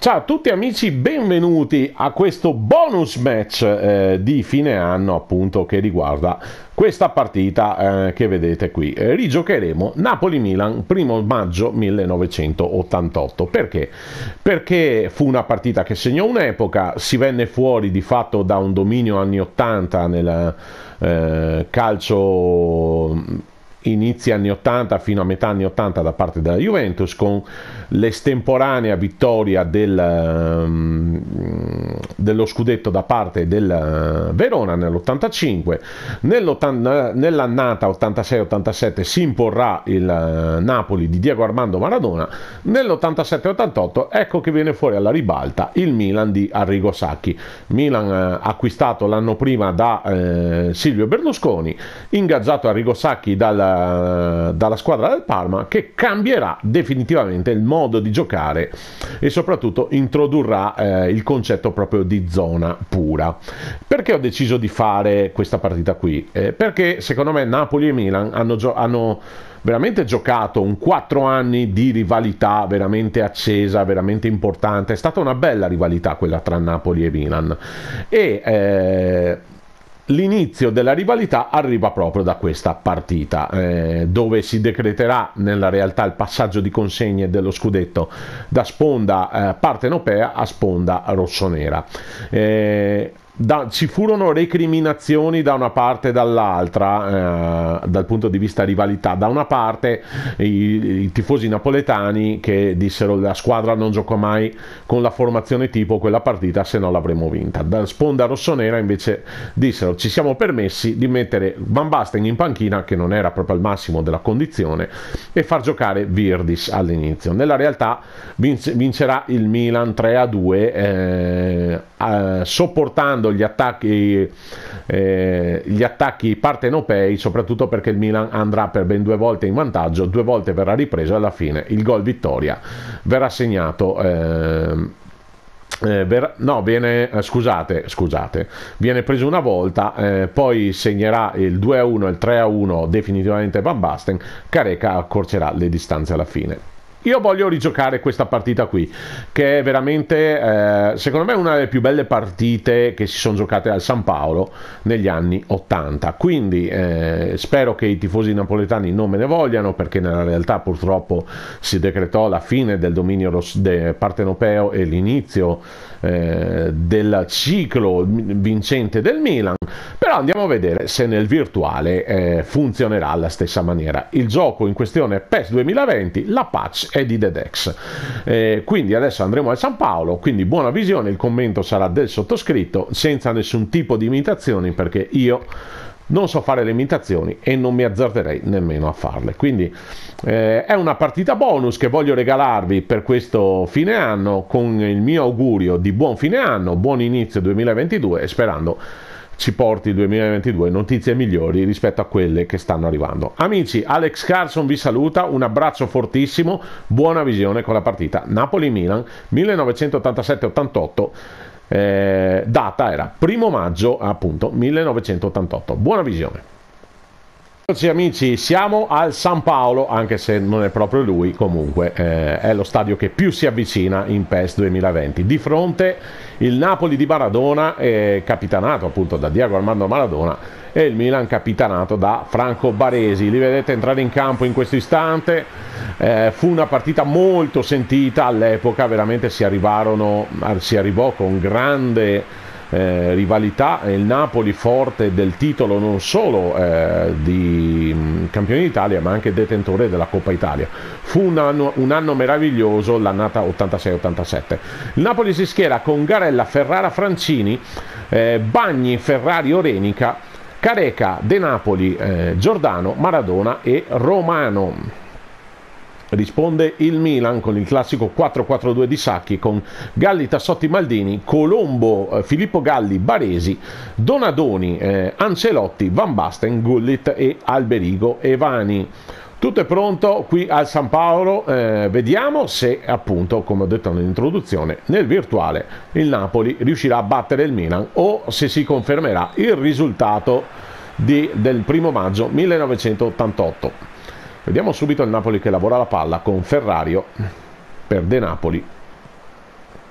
Ciao a tutti amici, benvenuti a questo bonus match di fine anno, appunto, che riguarda questa partita che vedete qui. Rigiocheremo Napoli-Milan 1° maggio 1988. Perché? Perché fu una partita che segnò un'epoca, si venne fuori di fatto da un dominio anni 80 nel calcio, inizi anni 80 fino a metà anni 80 da parte della Juventus, con l'estemporanea vittoria dello scudetto da parte del Verona nell'85. Nell'annata 86-87 si imporrà il Napoli di Diego Armando Maradona. Nell'87-88 ecco che viene fuori alla ribalta il Milan di Arrigo Sacchi. Milan acquistato l'anno prima da Silvio Berlusconi, ingaggiato Arrigo Sacchi dalla squadra del Parma, che cambierà definitivamente il modo di giocare e soprattutto introdurrà il concetto proprio di zona pura. Perché ho deciso di fare questa partita qui? Perché secondo me Napoli e Milan hanno veramente giocato un 4 anni di rivalità veramente accesa, veramente importante. È stata una bella rivalità quella tra Napoli e Milan, e l'inizio della rivalità arriva proprio da questa partita, dove si decreterà nella realtà il passaggio di consegne dello scudetto da sponda partenopea a sponda rossonera. Ci furono recriminazioni da una parte e dall'altra, dal punto di vista rivalità. Da una parte i tifosi napoletani che dissero: la squadra non giocò mai con la formazione tipo quella partita, se no l'avremmo vinta. Da sponda rossonera invece dissero: ci siamo permessi di mettere Van Basten in panchina, che non era proprio al massimo della condizione, e far giocare Virdis all'inizio. Nella realtà vincerà il Milan 3-2, sopportando gli attacchi partenopei, soprattutto perché il Milan andrà per ben 2 volte in vantaggio, 2 volte verrà ripreso e alla fine il gol vittoria verrà segnato. Viene preso una volta, poi segnerà il 2-1 e il 3-1 definitivamente Van Basten. Careca accorcerà le distanze alla fine. Io voglio rigiocare questa partita qui, che è veramente, secondo me, una delle più belle partite che si sono giocate al San Paolo negli anni 80. Quindi spero che i tifosi napoletani non me ne vogliano, perché nella realtà purtroppo si decretò la fine del dominio partenopeo e l'inizio del ciclo vincente del Milan. Però andiamo a vedere se nel virtuale funzionerà alla stessa maniera. Il gioco in questione è PES 2020, la patch è di Dedex. Quindi adesso andremo al San Paolo, quindi buona visione. Il commento sarà del sottoscritto, senza nessun tipo di imitazioni, perché io non so fare le imitazioni e non mi azzarderei nemmeno a farle. Quindi è una partita bonus che voglio regalarvi per questo fine anno, con il mio augurio di buon fine anno, buon inizio 2022, e sperando ci porti il 2022 notizie migliori rispetto a quelle che stanno arrivando. Amici, Alex Carson vi saluta, un abbraccio fortissimo, buona visione con la partita Napoli-Milan 1987-88. Data era 1° maggio appunto 1988. Buona visione. Amici, siamo al San Paolo, anche se non è proprio lui, comunque è lo stadio che più si avvicina in PES 2020. Di fronte il Napoli di Maradona, capitanato appunto da Diego Armando Maradona, e il Milan capitanato da Franco Baresi. Li vedete entrare in campo in questo istante. Fu una partita molto sentita all'epoca, veramente si arrivò con grande rivalità. Il Napoli, forte del titolo non solo di campione d'Italia, ma anche detentore della Coppa Italia. Fu un anno meraviglioso, l'annata 86-87. Il Napoli si schiera con Garella, Ferrara, Francini, Bagni, Ferrari, Orenica, Careca, De Napoli, Giordano, Maradona e Romano. Risponde il Milan con il classico 4-4-2 di Sacchi, con Galli, Tassotti, Maldini, Colombo, Filippo Galli, Baresi, Donadoni, Ancelotti, Van Basten, Gullit e Alberigo Evani. Tutto è pronto qui al San Paolo. Vediamo se, appunto, come ho detto nell'introduzione, nel virtuale il Napoli riuscirà a battere il Milan, o se si confermerà il risultato del 1° maggio 1988. Vediamo subito il Napoli che lavora la palla con Ferrario per De Napoli.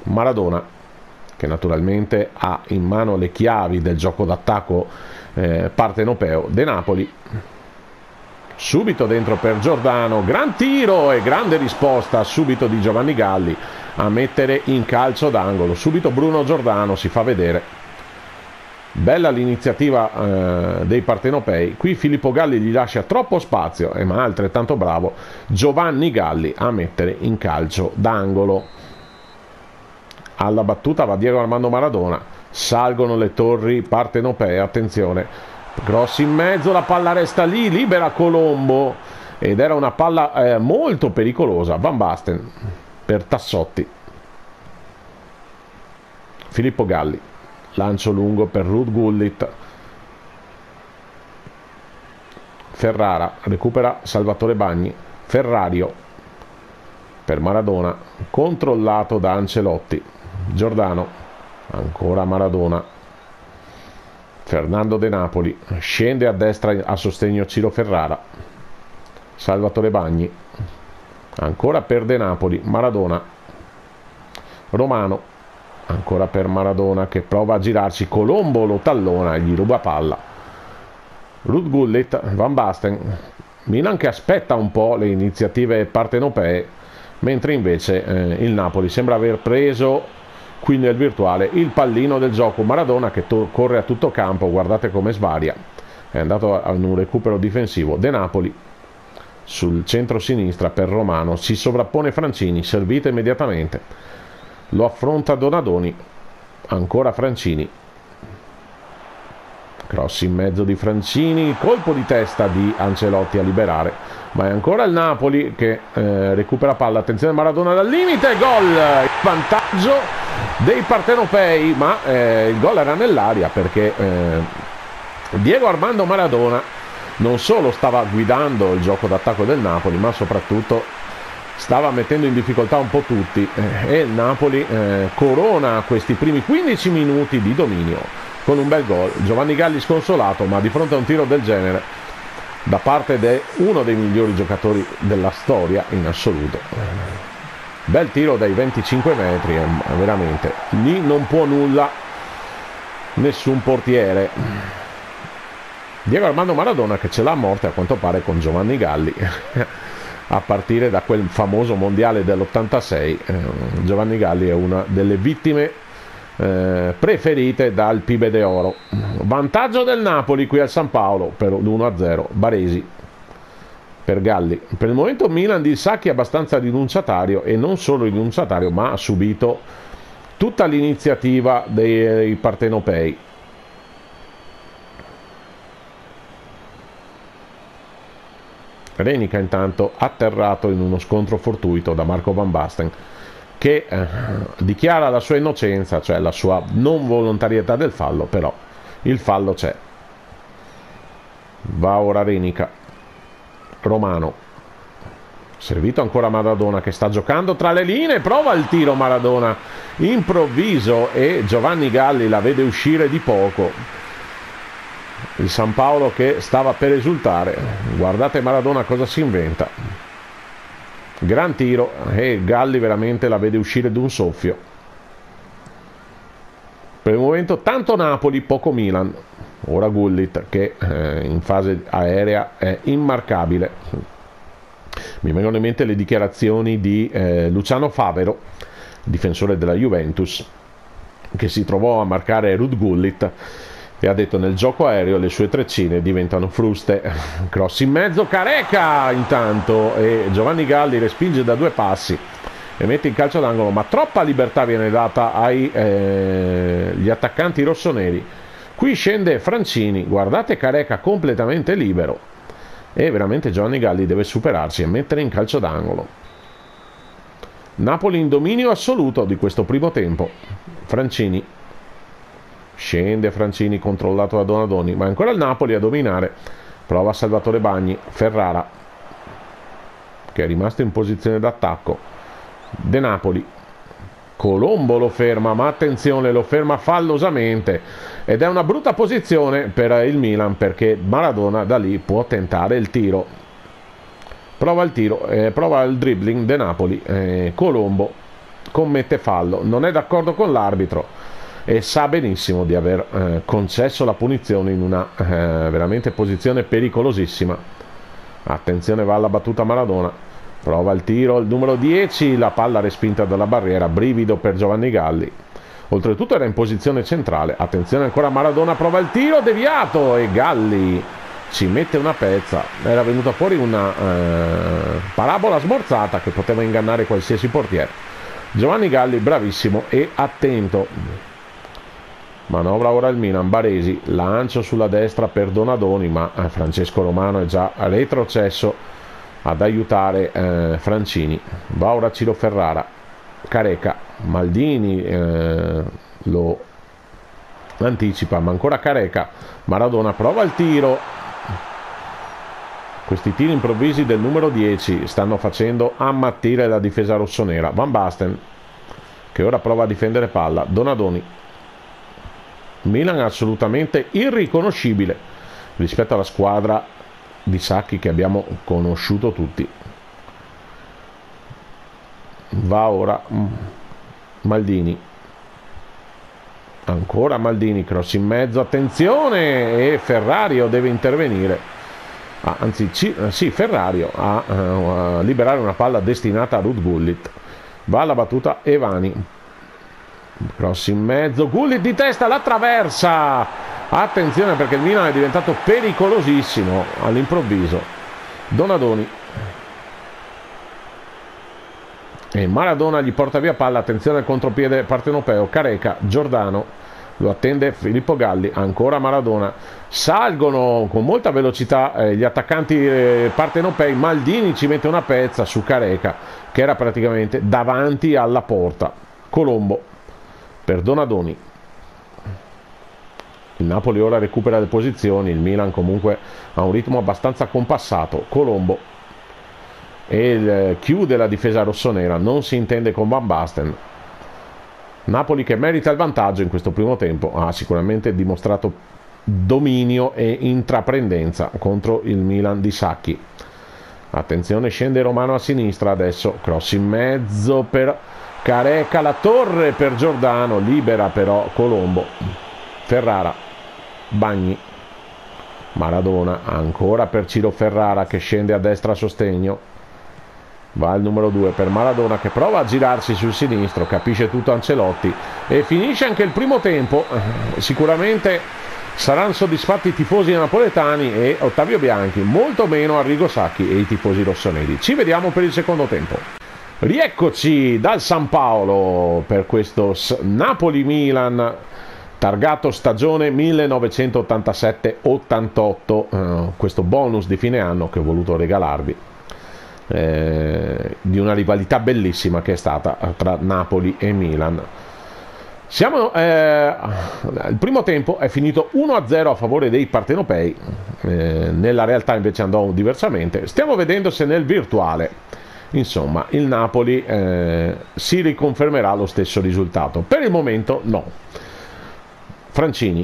Maradona, che naturalmente ha in mano le chiavi del gioco d'attacco partenopeo. De Napoli, subito dentro per Giordano, gran tiro e grande risposta subito di Giovanni Galli a mettere in calcio d'angolo. Subito Bruno Giordano si fa vedere. Bella l'iniziativa dei partenopei. Qui Filippo Galli gli lascia troppo spazio, ma altrettanto bravo Giovanni Galli a mettere in calcio d'angolo. Alla battuta va Diego Armando Maradona, salgono le torri partenopee, attenzione, Grossi in mezzo, la palla resta lì, libera Colombo ed era una palla molto pericolosa. Van Basten per Tassotti, Filippo Galli, lancio lungo per Ruud Gullit, Ferrara recupera Salvatore Bagni, Ferrario per Maradona, controllato da Ancelotti, Giordano, ancora Maradona, Fernando De Napoli, scende a destra a sostegno Ciro Ferrara, Salvatore Bagni, ancora per De Napoli, Maradona, Romano, ancora per Maradona che prova a girarsi, Colombo lo tallona e gli ruba palla, Ruud Gullit, Van Basten, Milan che aspetta un po' le iniziative partenopee, mentre invece il Napoli sembra aver preso qui nel virtuale il pallino del gioco. Maradona che corre a tutto campo, guardate come svaria, è andato a un recupero difensivo. De Napoli sul centro-sinistra per Romano, si sovrappone Francini, servito immediatamente, lo affronta Donadoni, ancora Francini, cross in mezzo di Francini, colpo di testa di Ancelotti a liberare, ma è ancora il Napoli che recupera palla, attenzione Maradona dal limite, gol, il vantaggio dei partenopei, ma il gol era nell'aria perché Diego Armando Maradona non solo stava guidando il gioco d'attacco del Napoli, ma soprattutto stava mettendo in difficoltà un po' tutti e il Napoli corona questi primi 15 minuti di dominio con un bel gol. Giovanni Galli sconsolato, ma di fronte a un tiro del genere da parte di uno dei migliori giocatori della storia in assoluto, bel tiro dai 25 metri, veramente lì non può nulla nessun portiere. Diego Armando Maradona che ce l'ha a morte a quanto pare con Giovanni Galli a partire da quel famoso mondiale dell'86. Giovanni Galli è una delle vittime preferite dal Pibe de Oro. Vantaggio del Napoli qui al San Paolo per l'1-0. Baresi per Galli. Per il momento Milan di Sacchi è abbastanza rinunciatario, e non solo rinunciatario, ma ha subito tutta l'iniziativa dei partenopei. Renica intanto atterrato in uno scontro fortuito da Marco Van Basten, che dichiara la sua innocenza, cioè la sua non volontarietà del fallo, però il fallo c'è. Va ora Renica, Romano, servito ancora Maradona che sta giocando tra le linee, prova il tiro Maradona improvviso e Giovanni Galli la vede uscire di poco. Il San Paolo che stava per esultare, guardate Maradona cosa si inventa, gran tiro e Galli veramente la vede uscire d'un soffio. Per il momento tanto Napoli, poco Milan. Ora Gullit che in fase aerea è immarcabile. Mi vengono in mente le dichiarazioni di Luciano Favero, difensore della Juventus, che si trovò a marcare Ruud Gullit e ha detto: nel gioco aereo le sue treccine diventano fruste. Cross in mezzo, Careca intanto, e Giovanni Galli respinge da 2 passi e mette in calcio d'angolo, ma troppa libertà viene data agli attaccanti rossoneri. Qui scende Francini, guardate Careca completamente libero, e veramente Giovanni Galli deve superarsi e mettere in calcio d'angolo. Napoli in dominio assoluto di questo primo tempo. Francini scende, Francini controllato da Donadoni, ma ancora il Napoli a dominare. Prova Salvatore Bagni, Ferrara che è rimasto in posizione d'attacco. De Napoli, Colombo lo ferma, ma attenzione, lo ferma fallosamente ed è una brutta posizione per il Milan, perché Maradona da lì può tentare il tiro. Prova il tiro, prova il dribbling De Napoli, Colombo commette fallo, non è d'accordo con l'arbitro e sa benissimo di aver concesso la punizione in una veramente posizione pericolosissima. Attenzione, va alla battuta Maradona, prova il tiro, il numero 10, la palla respinta dalla barriera, brivido per Giovanni Galli. Oltretutto era in posizione centrale. Attenzione ancora, Maradona prova il tiro, deviato, e Galli ci mette una pezza. Era venuta fuori una parabola smorzata che poteva ingannare qualsiasi portiere. Giovanni Galli bravissimo e attento. Manovra ora il Milan, Baresi, lancio sulla destra per Donadoni, ma Francesco Romano è già retrocesso ad aiutare Francini. Va ora Ciro Ferrara, Careca, Maldini lo anticipa, ma ancora Careca. Maradona prova il tiro. Questi tiri improvvisi del numero 10 stanno facendo ammattire la difesa rossonera. Van Basten, che ora prova a difendere palla. Donadoni. Milan assolutamente irriconoscibile rispetto alla squadra di Sacchi che abbiamo conosciuto tutti. Va ora Maldini, ancora Maldini, cross in mezzo, attenzione, e Ferrario deve intervenire, Ferrario a liberare una palla destinata a Ruud Gullit. Va alla battuta Evani, cross in mezzo, Gullit di testa, la traversa, attenzione perché il Milan è diventato pericolosissimo all'improvviso. Donadoni e Maradona gli porta via palla, attenzione al contropiede partenopeo, Careca, Giordano, lo attende Filippo Galli, ancora Maradona, salgono con molta velocità gli attaccanti partenopei, Maldini ci mette una pezza su Careca che era praticamente davanti alla porta. Colombo per Donadoni. Il Napoli ora recupera le posizioni, il Milan comunque ha un ritmo abbastanza compassato. Colombo e chiude la difesa rossonera, non si intende con Van Basten. Napoli che merita il vantaggio in questo primo tempo, ha sicuramente dimostrato dominio e intraprendenza contro il Milan di Sacchi. Attenzione, scende Romano a sinistra adesso, cross in mezzo per Careca, la torre per Giordano, libera però Colombo. Ferrara, Bagni, Maradona, ancora per Ciro Ferrara che scende a destra a sostegno. Va il numero 2 per Maradona che prova a girarsi sul sinistro, capisce tutto Ancelotti e finisce anche il primo tempo. Sicuramente saranno soddisfatti i tifosi napoletani e Ottavio Bianchi, molto meno Arrigo Sacchi e i tifosi rossoneri. Ci vediamo per il secondo tempo. Rieccoci dal San Paolo per questo Napoli-Milan targato stagione 1987-88, questo bonus di fine anno che ho voluto regalarvi, di una rivalità bellissima che è stata tra Napoli e Milan. Il primo tempo è finito 1-0 a favore dei partenopei, nella realtà invece andò diversamente. Stiamo vedendo se nel virtuale insomma il Napoli si riconfermerà lo stesso risultato. Per il momento no. Francini,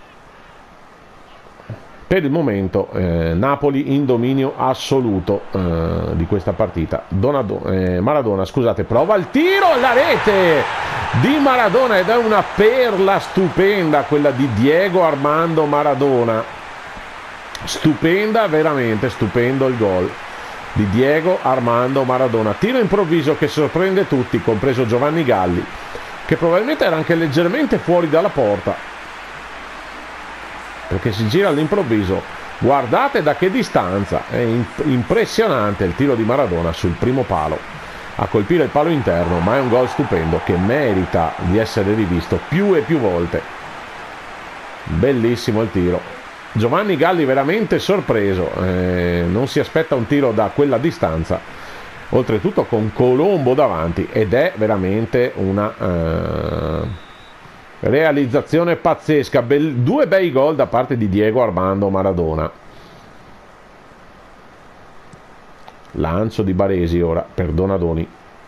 per il momento Napoli in dominio assoluto di questa partita. Maradona, scusate, prova il tiro, la rete di Maradona ed è una perla stupenda quella di Diego Armando Maradona, stupenda, veramente stupendo il gol di Diego Armando Maradona. Tiro improvviso che sorprende tutti, compreso Giovanni Galli, che probabilmente era anche leggermente fuori dalla porta, perché si gira all'improvviso. Guardate da che distanza, è impressionante il tiro di Maradona sul primo palo a colpire il palo interno, ma è un gol stupendo che merita di essere rivisto più e più volte. Bellissimo il tiro. Giovanni Galli veramente sorpreso, non si aspetta un tiro da quella distanza, oltretutto con Colombo davanti, ed è veramente una realizzazione pazzesca. Due bei gol da parte di Diego Armando Maradona. Lancio di Baresi ora per Donadoni.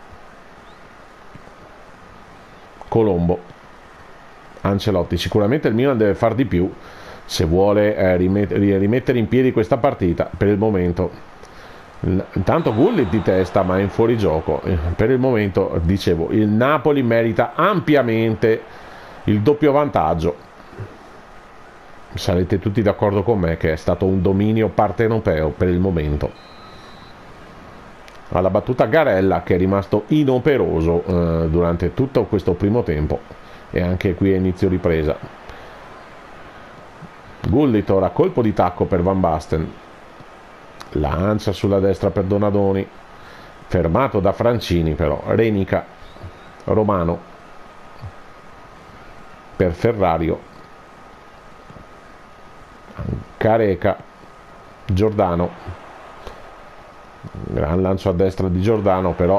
Colombo, Ancelotti, sicuramente il Milan deve far di più se vuole rimettere in piedi questa partita. Per il momento Intanto Gullit di testa, ma è in fuorigioco. Per il momento, dicevo, il Napoli merita ampiamente il doppio vantaggio. Sarete tutti d'accordo con me che è stato un dominio partenopeo per il momento. Alla battuta Garella, che è rimasto inoperoso durante tutto questo primo tempo e anche qui a inizio ripresa. Gullit ora colpo di tacco per Van Basten, lancia sulla destra per Donadoni, fermato da Francini però. Renica, Romano per Ferrario, Careca, Giordano, gran lancio a destra di Giordano però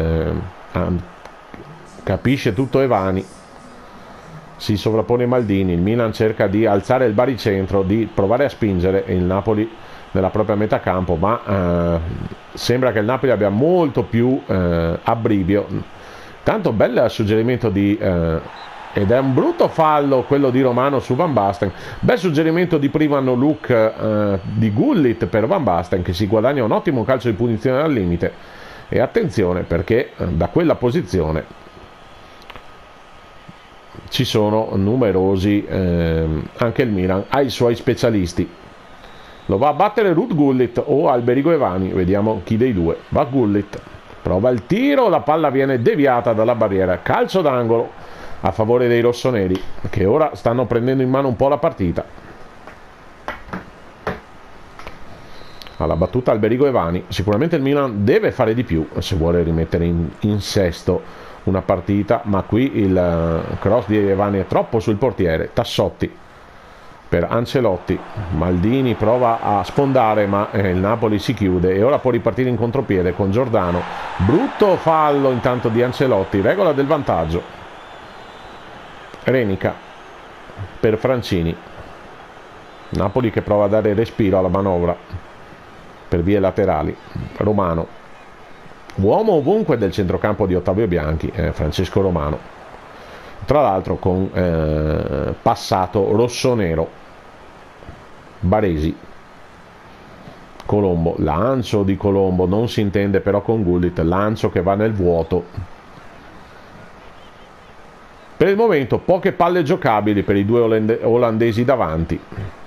capisce tutto Evani, si sovrappone Maldini. Il Milan cerca di alzare il baricentro, di provare a spingere il Napoli nella propria metà campo, ma sembra che il Napoli abbia molto più abbrivio. Tanto bel suggerimento di ed è un brutto fallo quello di Romano su Van Basten. Bel suggerimento di prima no look di Gullit per Van Basten, che si guadagna un ottimo calcio di punizione al limite. E attenzione, perché da quella posizione ci sono numerosi, anche il Milan ha i suoi specialisti. Lo va a battere Ruud Gullit o Alberico Evani, vediamo chi dei due. Va Gullit, prova il tiro, la palla viene deviata dalla barriera, calcio d'angolo a favore dei rossoneri, che ora stanno prendendo in mano un po' la partita. Alla battuta Alberico Evani. Sicuramente il Milan deve fare di più se vuole rimettere in sesto una partita, ma qui il cross di Evani è troppo sul portiere. Tassotti per Ancelotti, Maldini prova a sfondare, ma il Napoli si chiude e ora può ripartire in contropiede con Giordano. Brutto fallo intanto di Ancelotti, regola del vantaggio. Renica per Francini, Napoli che prova a dare respiro alla manovra per vie laterali. Romano, uomo ovunque del centrocampo di Ottavio Bianchi, Francesco Romano, tra l'altro con passato rossonero. Baresi, Colombo, lancio di Colombo, non si intende però con Gullit, lancio che va nel vuoto. Per il momento poche palle giocabili per i due olandesi davanti.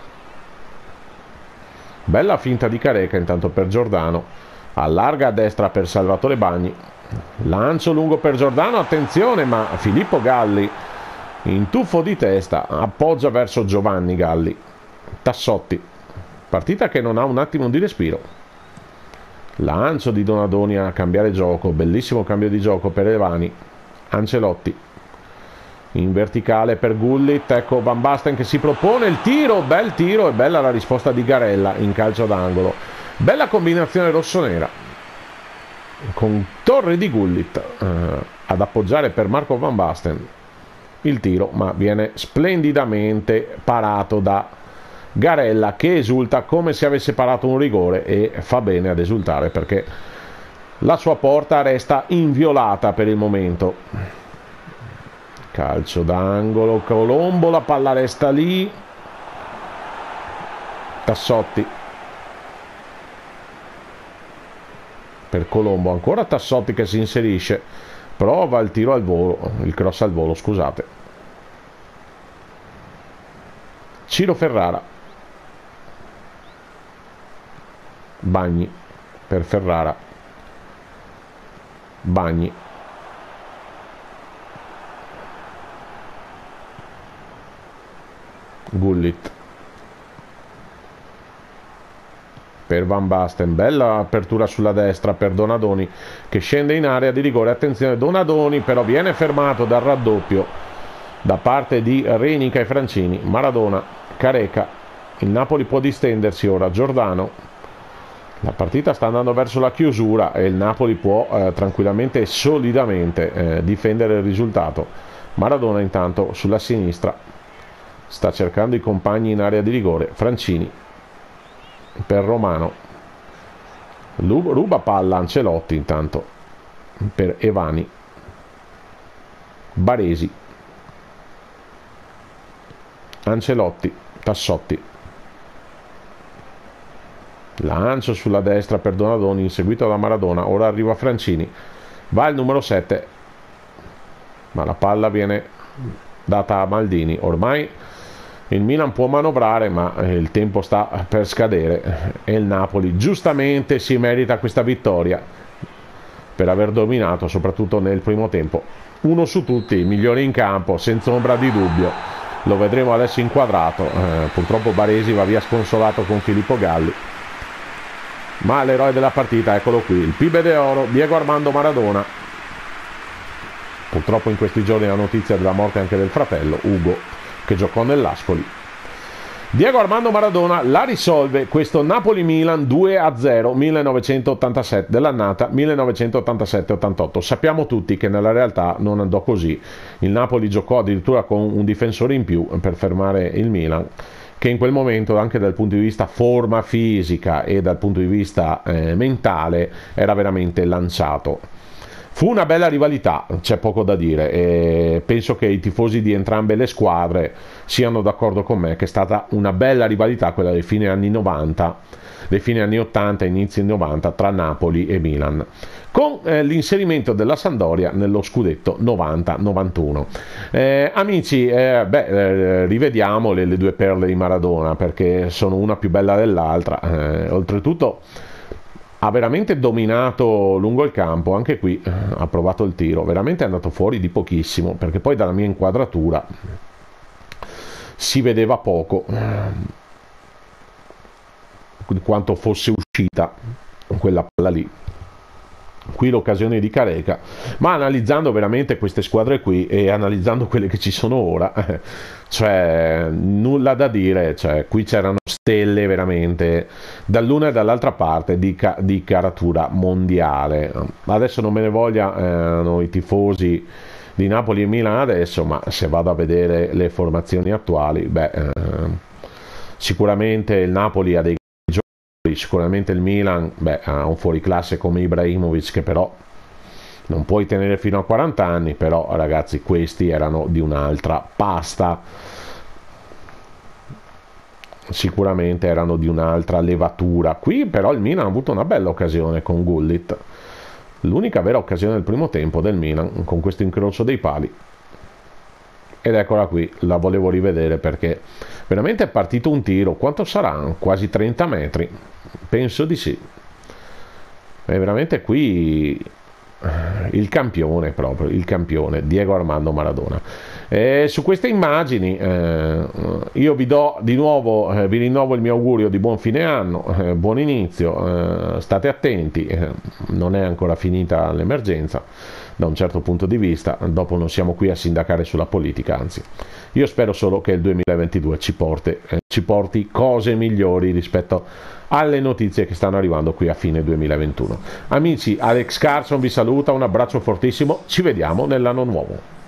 Bella finta di Careca intanto per Giordano, allarga a destra per Salvatore Bagni, lancio lungo per Giordano, attenzione, ma Filippo Galli in tuffo di testa appoggia verso Giovanni Galli. Tassotti, partita che non ha un attimo di respiro. Lancio di Donadoni a cambiare gioco, bellissimo cambio di gioco per Evani. Ancelotti in verticale per Gullit, ecco Van Basten che si propone il tiro, bel tiro, e bella la risposta di Garella in calcio d'angolo. Bella combinazione rossonera con torre di Gullit ad appoggiare per Marco Van Basten il tiro, ma viene splendidamente parato da Garella, che esulta come se avesse parato un rigore, e fa bene ad esultare perché la sua porta resta inviolata per il momento. Calcio d'angolo, Colombo, la palla resta lì. Tassotti per Colombo, ancora Tassotti che si inserisce, prova il tiro al volo, il cross al volo, scusate. Ciro Ferrara, Bagni per Ferrara, Bagni, Gullit per Van Basten, bella apertura sulla destra per Donadoni che scende in area di rigore, attenzione Donadoni però viene fermato dal raddoppio da parte di Renica e Francini. Maradona, Careca, il Napoli può distendersi ora. Giordano, la partita sta andando verso la chiusura e il Napoli può tranquillamente e solidamente difendere il risultato. Maradona intanto sulla sinistra sta cercando i compagni in area di rigore. Francini per Romano, ruba palla Ancelotti intanto per Evani. Baresi, Ancelotti, Tassotti, lancio sulla destra per Donadoni, inseguito da Maradona, ora arriva Francini, va il numero 7, ma la palla viene data a Maldini. Ormai il Milan può manovrare, ma il tempo sta per scadere e il Napoli giustamente si merita questa vittoria per aver dominato soprattutto nel primo tempo. Uno su tutti, il migliore in campo, senza ombra di dubbio. Lo vedremo adesso inquadrato. Purtroppo Baresi va via sconsolato con Filippo Galli, ma l'eroe della partita, eccolo qui, il Pibe de Oro, Diego Armando Maradona. Purtroppo in questi giorni la notizia della morte anche del fratello Ugo, che giocò nell'Ascoli. Diego Armando Maradona la risolve questo Napoli-Milan 2-0 1987, dell'annata 1987-88. Sappiamo tutti che nella realtà non andò così. Il Napoli giocò addirittura con un difensore in più per fermare il Milan, che in quel momento, anche dal punto di vista forma fisica e dal punto di vista mentale, era veramente lanciato. Fu una bella rivalità, c'è poco da dire, e penso che i tifosi di entrambe le squadre siano d'accordo con me che è stata una bella rivalità quella dei fine anni 90, dei fine anni 80 e inizi 90 tra Napoli e Milan, con l'inserimento della Sampdoria nello scudetto 90-91. Amici, rivediamo le due perle di Maradona, perché sono una più bella dell'altra. Oltretutto ha veramente dominato lungo il campo, anche qui ha provato il tiro, veramente è andato fuori di pochissimo, perché poi dalla mia inquadratura si vedeva poco di quanto fosse uscita quella palla lì. Qui l'occasione di Careca, ma analizzando veramente queste squadre qui e analizzando quelle che ci sono ora, cioè nulla da dire, cioè qui c'erano stelle veramente dall'una e dall'altra parte di caratura mondiale. Adesso non me ne vogliano i tifosi di Napoli e Milan adesso, ma se vado a vedere le formazioni attuali, sicuramente il Napoli ha dei giocatori, sicuramente il Milan ha un fuoriclasse come Ibrahimovic, che però non puoi tenere fino a 40 anni, però ragazzi questi erano di un'altra pasta, sicuramente erano di un'altra levatura. Qui però il Milan ha avuto una bella occasione con Gullit, l'unica vera occasione del primo tempo del Milan, con questo incrocio dei pali, ed eccola qui, la volevo rivedere perché veramente è partito un tiro, quanto saranno? Quasi 30 metri, penso di sì, è veramente qui il campione, proprio il campione Diego Armando Maradona. Su queste immagini io vi do di nuovo, vi rinnovo il mio augurio di buon fine anno, buon inizio, state attenti, non è ancora finita l'emergenza da un certo punto di vista, dopo non siamo qui a sindacare sulla politica, anzi io spero solo che il 2022 ci porti cose migliori rispetto alle notizie che stanno arrivando qui a fine 2021. Amici, Alex Carson vi saluta, un abbraccio fortissimo, ci vediamo nell'anno nuovo.